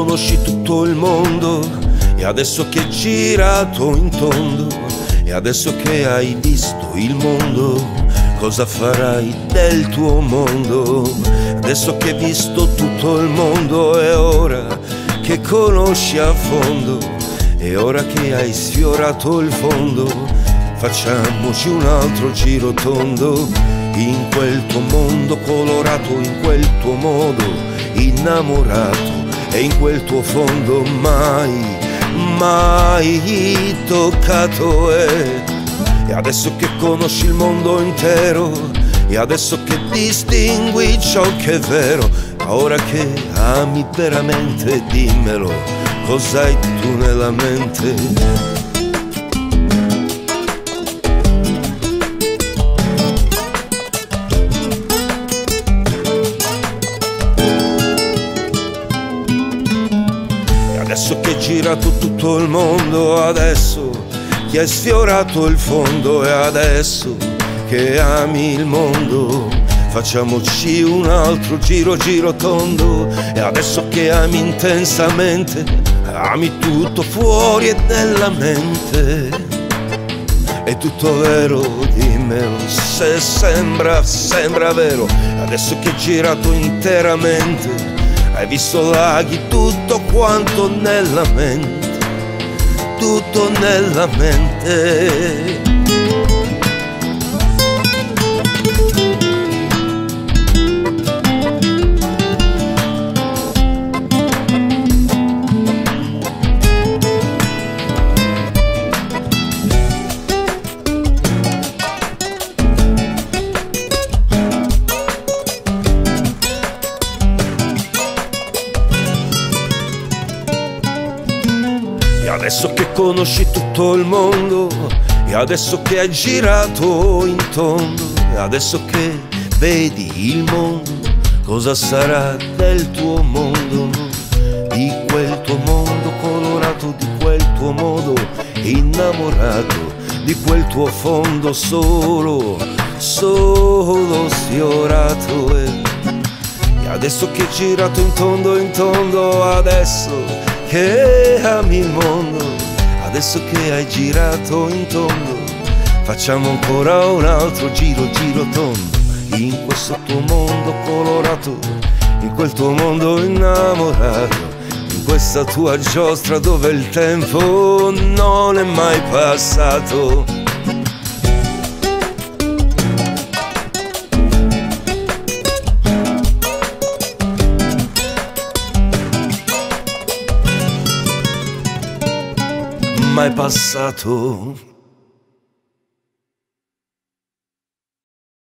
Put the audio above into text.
conosci tutto il mondo, e adesso che hai girato in tondo, e adesso che hai visto il mondo, cosa farai del tuo mondo? Adesso che hai visto tutto il mondo, è ora che conosci a fondo, è ora che hai sfiorato il fondo, facciamoci un altro giro tondo, in quel tuo mondo colorato, in quel tuo modo innamorato, e in quel tuo fondo mai, mai toccato è. E adesso che conosci il mondo intero, e adesso che distingui ciò che è vero, ora che ami veramente, dimmelo, cos'hai tu nella mente? Adesso che hai girato tutto il mondo, adesso che hai sfiorato il fondo, e adesso che ami il mondo, facciamoci un altro giro tondo, e adesso che ami intensamente, ami tutto fuori e nella mente, è tutto vero, dimmelo, se sembra vero. Adesso che hai girato interamente, hai visto laghi, tutto quanto nella mente, tutto nella mente. Adesso che conosci tutto il mondo, e adesso che hai girato in tondo, e adesso che vedi il mondo, cosa sarà del tuo mondo? Di quel tuo mondo colorato, di quel tuo modo innamorato, di quel tuo fondo solo sfiorato è. E adesso che hai girato in tondo, adesso che ami il mondo, adesso che hai girato in tondo, facciamo ancora un altro giro tondo, in questo tuo mondo colorato, in quel tuo mondo innamorato, in questa tua giostra dove il tempo non è mai passato. Mai passato.